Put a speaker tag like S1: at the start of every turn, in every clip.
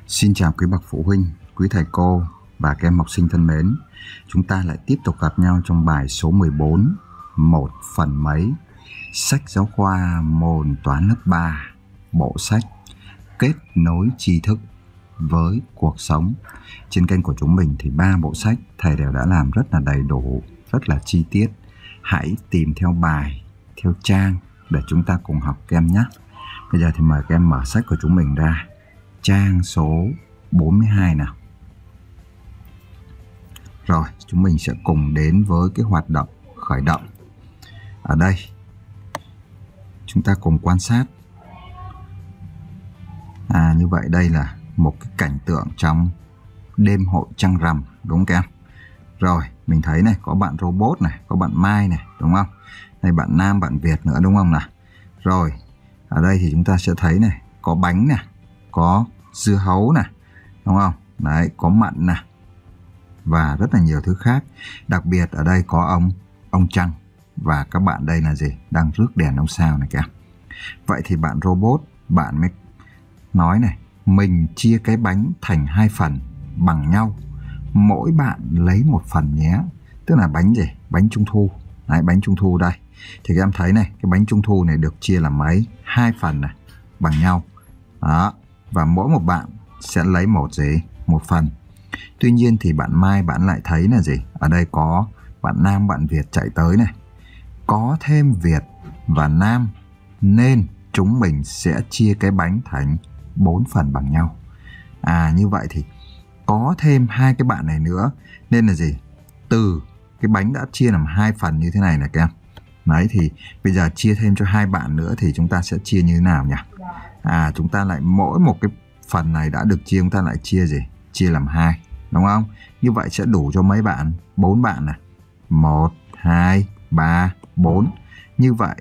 S1: Xin chào quý bậc phụ huynh, quý thầy cô và các em học sinh thân mến. Chúng ta lại tiếp tục gặp nhau trong bài số 14, 1 phần mấy, sách giáo khoa môn toán lớp 3, bộ sách Kết nối tri thức với cuộc sống. Trên kênh của chúng mình thì 3 bộ sách thầy đều đã làm rất là đầy đủ, rất là chi tiết. Hãy tìm theo bài, theo trang để chúng ta cùng học các em nhé. Bây giờ thì mời các em mở sách của chúng mình ra, trang số 42 nào. Rồi, chúng mình sẽ cùng đến với cái hoạt động khởi động. Ở đây, chúng ta cùng quan sát. Như vậy đây là một cái cảnh tượng trong đêm hội trăng rằm, đúng không các em? Rồi, mình thấy này, có bạn robot này, có bạn Mai này, đúng không? Đây bạn Nam, bạn Việt nữa, đúng không nào? Rồi, ở đây thì chúng ta sẽ thấy này, có bánh này, có dưa hấu này, đúng không? Đấy, có mận này và rất là nhiều thứ khác. Đặc biệt ở đây có ông Trăng và các bạn đây là gì? Đang rước đèn ông sao này các em. Vậy thì bạn robot, bạn mới nói này, mình chia cái bánh thành 2 phần bằng nhau, mỗi bạn lấy 1 phần nhé. Tức là bánh gì? Bánh trung thu. Đấy, bánh trung thu đây. Thì các em thấy này, cái bánh trung thu này được chia làm mấy? 2 phần này, bằng nhau. Đó, và mỗi một bạn sẽ lấy một phần. Tuy nhiên thì bạn Mai bạn lại thấy là gì? Ở đây có bạn Nam, bạn Việt chạy tới này. Có thêm Việt và Nam nên chúng mình sẽ chia cái bánh thành 4 phần bằng nhau. Như vậy thì có thêm 2 cái bạn này nữa nên là gì? Từ cái bánh đã chia làm 2 phần như thế này này các em. Đấy, thì bây giờ chia thêm cho 2 bạn nữa thì chúng ta sẽ chia như thế nào nhỉ? Chúng ta lại mỗi một cái phần này đã được chia, chúng ta lại chia gì? Chia làm 2, đúng không? Như vậy sẽ đủ cho mấy bạn? 4 bạn này. 1, 2, 3, 4. Như vậy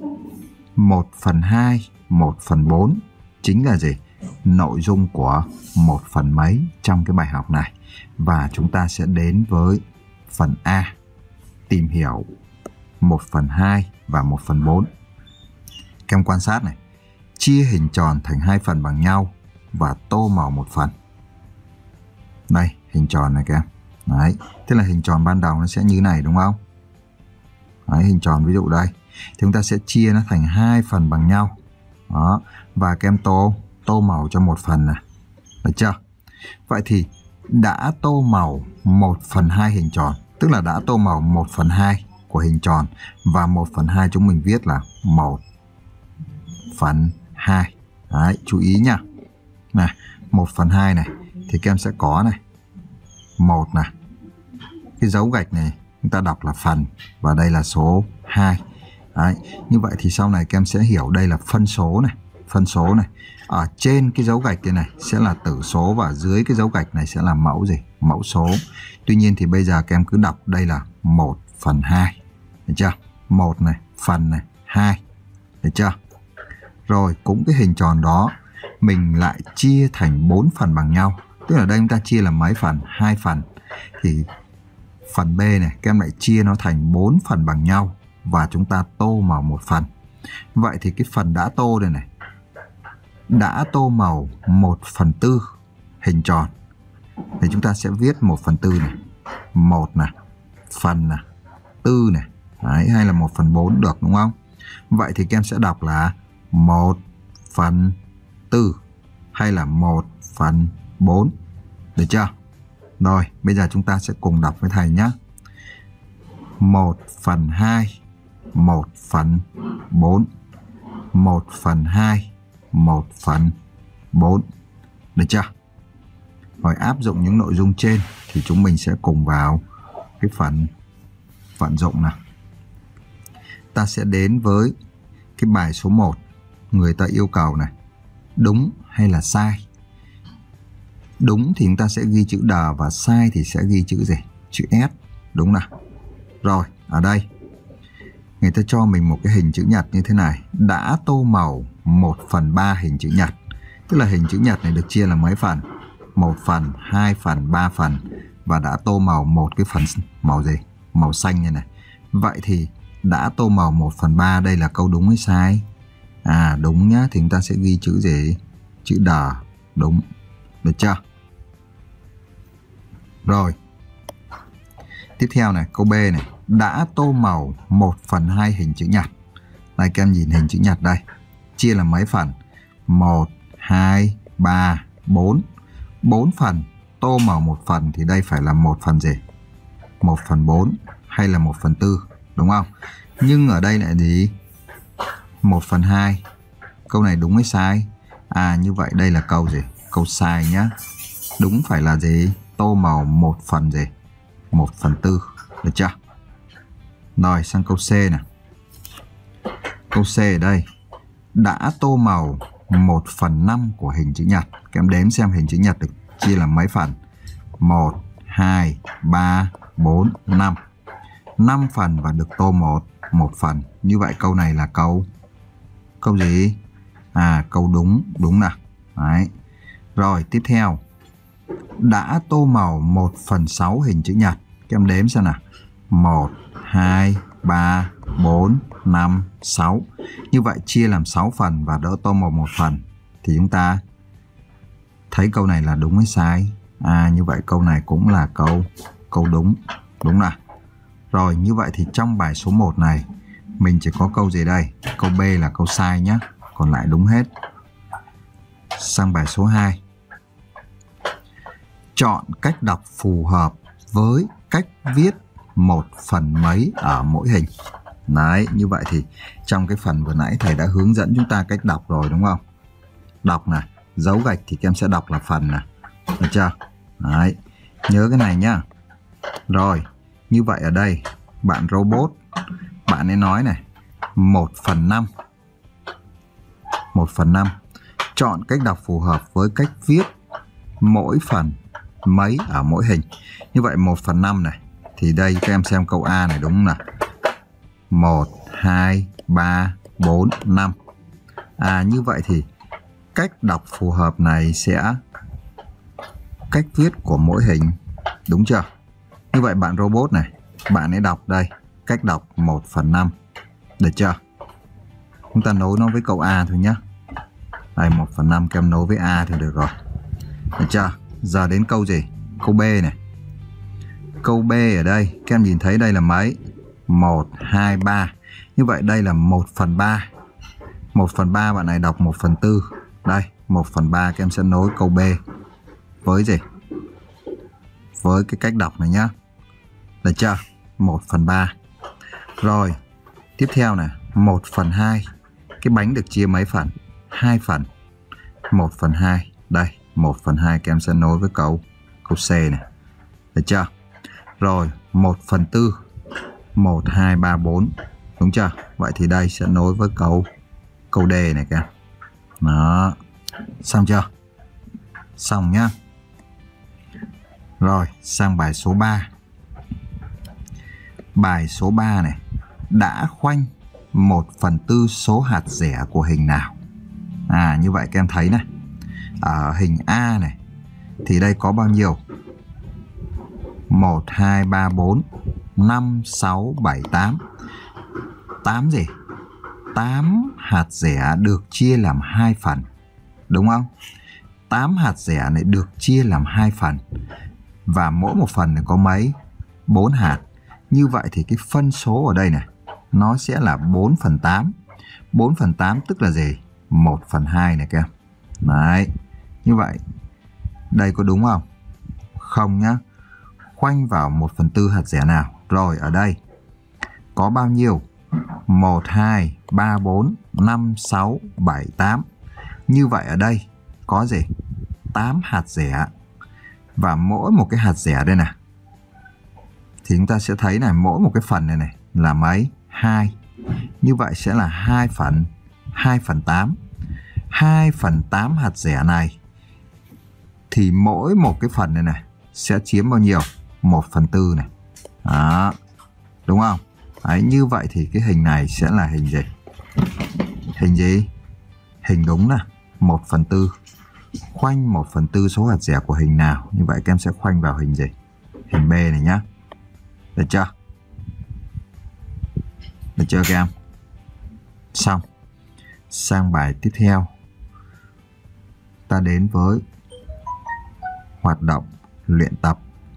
S1: 1/2, 1/4 chính là gì? Nội dung của 1 phần mấy trong cái bài học này. Và chúng ta sẽ đến với phần A, tìm hiểu 1/2 và 1/4. Các em quan sát này, chia hình tròn thành 2 phần bằng nhau và tô màu 1 phần. Đây, hình tròn này các em. Đấy, thế là hình tròn ban đầu nó sẽ như thế này đúng không? Đấy, hình tròn ví dụ đây. Thì chúng ta sẽ chia nó thành 2 phần bằng nhau. Đó, và các em tô màu cho 1 phần này. Được chưa? Vậy thì đã tô màu 1/2 hình tròn, tức là đã tô màu 1/2 của hình tròn, và 1/2 chúng mình viết là 1/2. Đấy, chú ý nhá. Này, 1/2 này thì các em sẽ có này, 1 này. Cái dấu gạch này chúng ta đọc là phần và đây là số 2. Đấy, như vậy thì sau này các em sẽ hiểu đây là phân số này, phân số này. Ở trên cái dấu gạch này sẽ là tử số và dưới cái dấu gạch này sẽ là mẫu gì? Mẫu số. Tuy nhiên thì bây giờ các em cứ đọc đây là 1/2. Được chưa? 1 này, phần này, 2. Được chưa? Rồi, cũng cái hình tròn đó mình lại chia thành 4 phần bằng nhau. Tức là đây chúng ta chia làm mấy phần? 2 phần. Thì phần B này các em lại chia nó thành 4 phần bằng nhau và chúng ta tô màu 1 phần. Vậy thì cái phần đã tô đây này, đã tô màu 1/4 hình tròn thì chúng ta sẽ viết 1/4 này, 1 này, phần này, 4 này. Đấy, hay là 1/4 được đúng không? Vậy thì các em sẽ đọc là 1/4 hay là 1/4. Được chưa? Rồi, bây giờ chúng ta sẽ cùng đọc với thầy nhé. 1/2, 1/4, 1/2, 1/4. Được chưa? Rồi áp dụng những nội dung trên thì chúng mình sẽ cùng vào cái phần vận dụng nào. Ta sẽ đến với cái bài số 1. Người ta yêu cầu này, đúng hay là sai? Đúng thì chúng ta sẽ ghi chữ D và sai thì sẽ ghi chữ gì? Chữ S. Đúng nào? Rồi, ở đây người ta cho mình một cái hình chữ nhật như thế này. Đã tô màu 1/3 hình chữ nhật. Tức là hình chữ nhật này được chia làm mấy phần? 1 phần, 2 phần, 3 phần. Và đã tô màu một cái phần màu gì? Màu xanh như này. Vậy thì đã tô màu 1/3 đây là câu đúng hay sai? Đúng nhá, thì chúng ta sẽ ghi chữ gì? Chữ D. Đúng. Được chưa? Rồi. Tiếp theo này, câu B này. Đã tô màu 1/2 hình chữ nhật. Đây các em nhìn hình chữ nhật đây. Chia làm mấy phần? 1, 2, 3, 4. 4 phần. Tô màu 1 phần thì đây phải là 1 phần gì? 1/4 hay là 1/4, đúng không? Nhưng ở đây lại gì? 1/2. Câu này đúng hay sai? Như vậy đây là câu gì? Câu sai nhá. Đúng phải là gì? Tô màu 1 phần gì? 1/4. Được chưa? Rồi sang câu C này. Câu C ở đây. Đã tô màu 1/5 của hình chữ nhật. Các em đếm xem hình chữ nhật được chia làm mấy phần? 1, 2, 3, 4, 5. 5 phần và được tô 1 phần. Như vậy câu này là câu gì? Câu đúng nào. Đấy. Rồi tiếp theo. Đã tô màu 1/6 hình chữ nhật. Các em đếm xem nào. 1, 2, 3, 4, 5, 6. Như vậy chia làm 6 phần và đỡ tô màu 1 phần. Thì chúng ta thấy câu này là đúng hay sai? Như vậy câu này cũng là câu đúng. Đúng nào. Rồi như vậy thì trong bài số 1 này mình chỉ có câu gì đây? Câu B là câu sai nhé. Còn lại đúng hết. Sang bài số 2. Chọn cách đọc phù hợp với cách viết 1 phần mấy ở mỗi hình. Đấy, như vậy thì trong cái phần vừa nãy thầy đã hướng dẫn chúng ta cách đọc rồi đúng không? Đọc này, dấu gạch thì các em sẽ đọc là phần này. Được chưa? Đấy, nhớ cái này nhá. Rồi, như vậy ở đây bạn robot, bạn ấy nói này, 1/5. 1/5. Chọn cách đọc phù hợp với cách viết mỗi phần mấy ở mỗi hình. Như vậy 1/5 này. Thì đây các em xem câu A này đúng không nào? 1, 2, 3, 4, 5. Như vậy thì cách đọc phù hợp này sẽ cách viết của mỗi hình. Đúng chưa? Như vậy bạn robot này, bạn ấy đọc đây. Cách đọc 1/5. Được chưa? Chúng ta nối nó với câu A thôi nhé. Đây 1/5 các em nối với A thì được rồi. Được chưa? Giờ đến câu gì? Câu B này. Câu B ở đây, các em nhìn thấy đây là mấy? 1, 2, 3. Như vậy đây là 1/3. 1/3 bạn này đọc 1/4. Đây, 1/3 các em sẽ nối câu B với gì? Với cái cách đọc này nhá. Được chưa? 1/3. Rồi, tiếp theo này, 1/2. Cái bánh được chia mấy phần? 2 phần. 1/2. Đây, 1/2 các em sẽ nối với câu C này. Được chưa? Rồi, 1/4. 1, 2, 3, 4. Đúng chưa? Vậy thì đây sẽ nối với câu D này các em. Đó. Xong chưa? Xong nhá. Rồi, sang bài số 3. Bài số 3 này. Đã khoanh 1/4 số hạt rẻ của hình nào? Như vậy các em thấy này. Ở hình A này thì đây có bao nhiêu? 1, 2, 3, 4, 5, 6, 7, 8. 8 gì? 8 hạt rẻ được chia làm 2 phần. Đúng không? 8 hạt rẻ này được chia làm 2 phần. Và mỗi một phần này có mấy? 4 hạt. Như vậy thì cái phân số ở đây này nó sẽ là 4/8. 4/8 tức là gì? 1/2 này các em. Đấy. Như vậy đây có đúng không? Không nhá. Khoanh vào 1/4 hạt rẻ nào. Rồi ở đây có bao nhiêu? 1, 2, 3, 4, 5, 6, 7, 8. Như vậy ở đây có gì? 8 hạt rẻ. Và mỗi một cái hạt rẻ đây này thì chúng ta sẽ thấy này, mỗi một cái phần này này là mấy? 2. Như vậy sẽ là 2/8. 2/8 hạt rẻ này thì mỗi một cái phần này này sẽ chiếm bao nhiêu? 1/4 này. Đó. Đúng không? Đấy, như vậy thì cái hình này sẽ là hình gì? Hình gì? Hình đúng nè, 1/4. Khoanh 1/4 số hạt rẻ của hình nào? Như vậy các em sẽ khoanh vào hình gì? Hình B này nhá. Được chưa? Được chưa các em? Xong. Sang bài tiếp theo. Ta đến với Hoạt động luyện tập.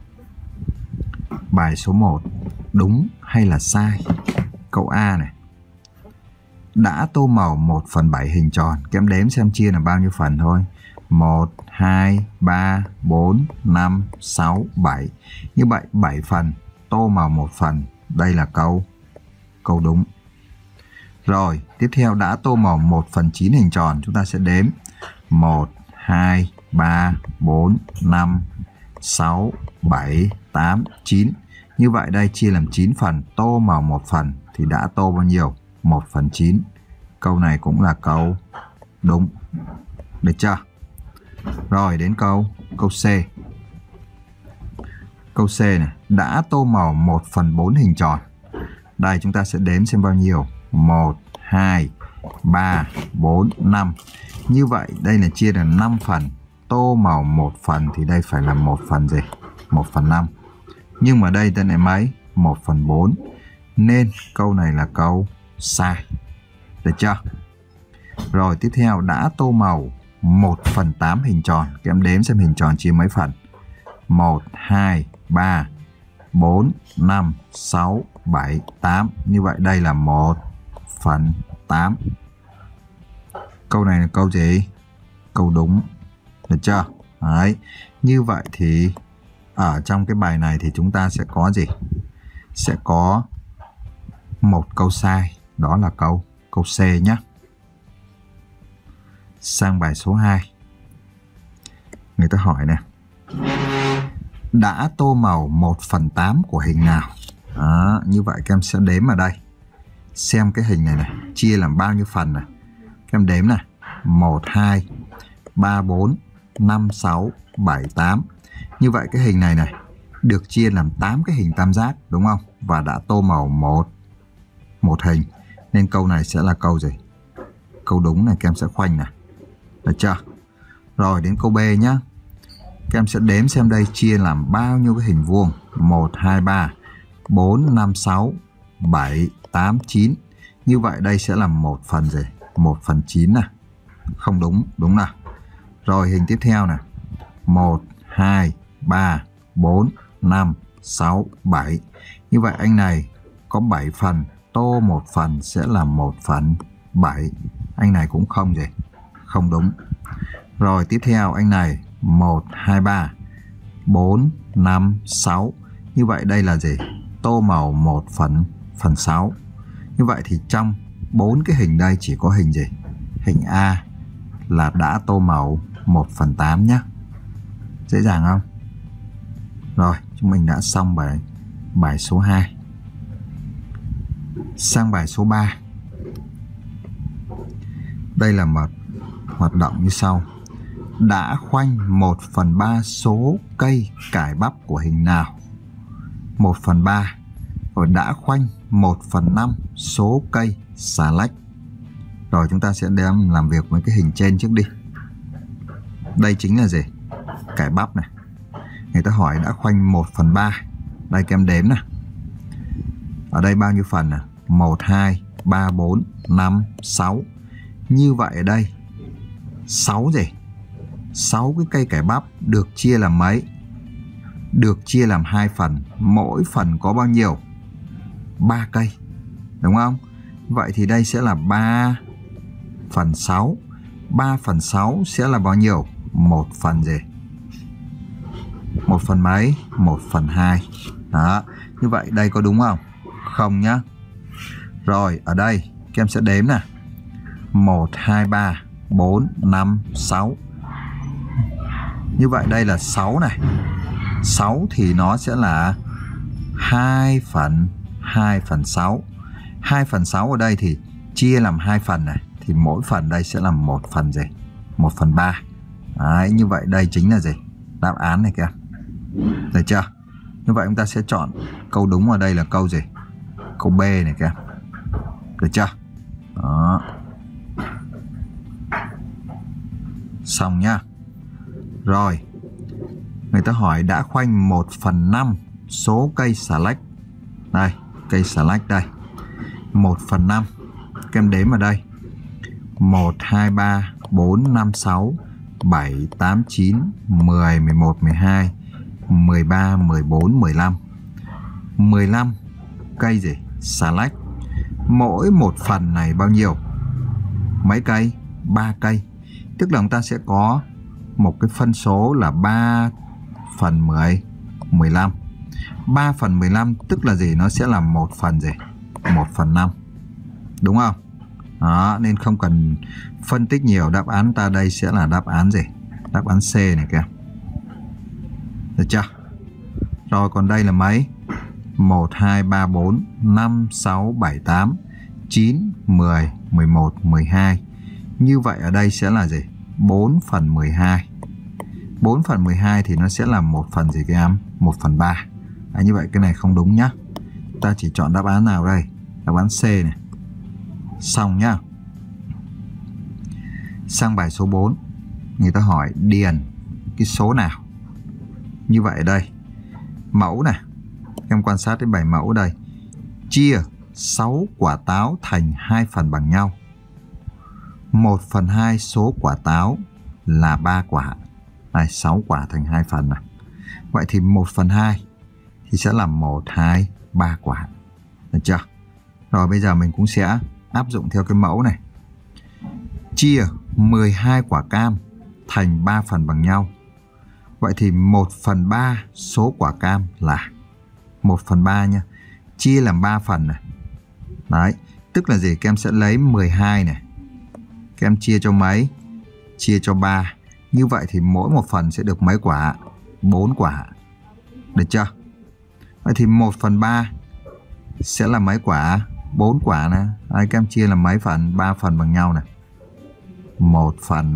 S1: Bài số 1. Đúng hay là sai? Câu A này. Đã tô màu 1/7 hình tròn. Các em đếm xem chia là bao nhiêu phần thôi. 1, 2, 3, 4, 5, 6, 7. Như vậy 7 phần, tô màu 1 phần. Đây là câu đúng. Rồi, tiếp theo đã tô màu 1/9 hình tròn. Chúng ta sẽ đếm 1, 2, 3, 4, 5, 6, 7, 8, 9. Như vậy đây chia làm 9 phần, tô màu 1 phần thì đã tô bao nhiêu? 1/9. Câu này cũng là câu đúng. Được chưa? Rồi đến câu C. Câu C này, đã tô màu 1/4 hình tròn. Đây chúng ta sẽ đếm xem bao nhiêu. 1, 2, 3, 4, 5. Như vậy đây là chia là 5 phần. Tô màu 1 phần thì đây phải là 1 phần gì? 1/5. Nhưng mà đây tên này mấy? 1/4. Nên câu này là câu sai. Được chưa? Rồi tiếp theo đã tô màu 1/8 hình tròn. Các em đếm xem hình tròn chia mấy phần. 1, 2, 3, 4, 5, 6, 7, 8. Như vậy đây là 1/8. Câu này là câu gì? Câu đúng. Được chưa? Đấy. Như vậy thì ở trong cái bài này thì chúng ta sẽ có gì? Sẽ có một câu sai. Đó là câu C nhé. Sang bài số 2. Người ta hỏi nè. Đã tô màu 1/8 của hình nào? Đó, như vậy các em sẽ đếm ở đây. Xem cái hình này này, chia làm bao nhiêu phần này. Các em đếm này. 1, 2, 3, 4, 5, 6, 7, 8. Như vậy cái hình này này được chia làm 8 cái hình tam giác, đúng không? Và đã tô màu một hình. Nên câu này sẽ là câu gì? Câu đúng này các em sẽ khoanh này. Được chưa? Rồi đến câu B nhá. Các em sẽ đếm xem đây chia làm bao nhiêu cái hình vuông. 1, 2, 3, 4, 5, 6, 7, 8, 9. Như vậy đây sẽ là 1 phần gì? 1/9 này. Không đúng, đúng nào. Rồi hình tiếp theo này. 1, 2, 3, 4, 5, 6, 7. Như vậy anh này có 7 phần, tô 1 phần sẽ là 1/7. Anh này cũng không gì? Không đúng. Rồi tiếp theo anh này 1, 2, 3, 4, 5, 6. Như vậy đây là gì? Tô màu 1/6. Như vậy thì trong 4 cái hình đây chỉ có hình gì? Hình A là đã tô màu 1/8 nhé. Dễ dàng không? Rồi, chúng mình đã xong bài số 2. Sang bài số 3. Đây là một hoạt động như sau. Đã khoanh 1/3 số cây cải bắp của hình nào? 1/3. Rồi đã khoanh 1/5 số cây xà lách. Rồi chúng ta sẽ đem làm việc với cái hình trên trước đi. Đây chính là gì? Cải bắp này. Người ta hỏi đã khoanh 1/3. Đây các em đếm này. Ở đây bao nhiêu phần nè? 1, 2, 3, 4, 5, 6. Như vậy ở đây 6 gì? 6 cái cây cải bắp được chia làm mấy? Được chia làm 2 phần. Mỗi phần có bao nhiêu? 3 cây. Đúng không? Vậy thì đây sẽ là 3/6. 3/6 sẽ là bao nhiêu? 1 phần gì? 1 phần mấy? 1/2. Đó. Như vậy đây có đúng không? Không nhá. Rồi ở đây các em sẽ đếm nè. 1, 2, 3, 4, 5, 6. Như vậy đây là 6 này. 6 thì nó sẽ là 2/6. 2/6 ở đây thì chia làm 2 phần này. Thì mỗi phần đây sẽ là 1 phần gì? 1/3. Đấy, như vậy đây chính là gì? Đáp án này kìa. Được chưa? Như vậy chúng ta sẽ chọn câu đúng ở đây là câu gì? Câu B này kìa. Được chưa? Đó. Xong nhá. Rồi. Người ta hỏi đã khoanh 1/5 số cây xà lách. Đây, cây xà lách đây. 1/5. Các em đếm ở đây. 1, 2, 3, 4, 5, 6, 7, 8, 9, 10, 11, 12, 13, 14, 15. 15 cây gì? Xà lách. Mỗi một phần này bao nhiêu? Mấy cây? 3 cây. Tức là chúng ta sẽ có một cái phân số là 3 phần 10, 15. 3 phần 15 tức là gì? Nó sẽ là 1 phần gì? 1 phần 5. Đúng không? Đó, nên không cần phân tích nhiều. Đáp án ta đây sẽ là đáp án gì? Đáp án C này kìa. Được chưa? Rồi còn đây là mấy? 1, 2, 3, 4, 5, 6, 7, 8, 9, 10, 11, 12. Như vậy ở đây sẽ là gì? 4 phần 12. 4 phần 12 thì nó sẽ là 1 phần gì các em? 1 phần 3. Như vậy cái này không đúng nhá. Ta chỉ chọn đáp án nào đây? Đáp án C này. Xong nhá. Sang bài số 4. Người ta hỏi điền cái số nào. Như vậy ở đây. Mẫu này. Em quan sát đến bài mẫu đây. Chia 6 quả táo thành 2 phần bằng nhau. 1 phần 2 số quả táo là 3 quả. Này, 6 quả thành 2 phần này. Vậy thì 1 phần 2 thì sẽ là 1, 2, 3 quả. Được chưa? Rồi bây giờ mình cũng sẽ áp dụng theo cái mẫu này. Chia 12 quả cam thành 3 phần bằng nhau. Vậy thì 1 phần 3 số quả cam là 1 phần 3 nha. Chia làm 3 phần này. Đấy. Tức là gì? Các em sẽ lấy 12 này. Các em chia cho mấy? Chia cho 3. Như vậy thì mỗi một phần sẽ được mấy quả? 4 quả. Được chưa? Vậy thì 1 phần 3 sẽ là mấy quả? 4 quả nè. Các em chia làm mấy phần? 3 phần bằng nhau này. 1 phần nè.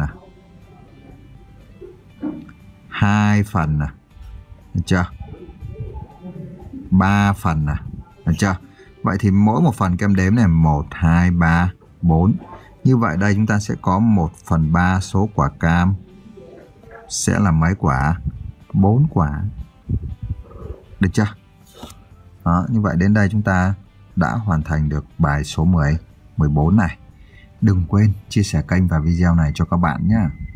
S1: 2 phần nè. Được chưa? 3 phần nè. Được chưa? Vậy thì mỗi một phần các em đếm này 1, 2, 3, 4. Như vậy đây chúng ta sẽ có 1 phần 3 số quả cam sẽ là mấy quả? 4 quả. Được chưa? Đó, như vậy đến đây chúng ta đã hoàn thành được bài số 14 này. Đừng quên chia sẻ kênh và video này cho các bạn nhé.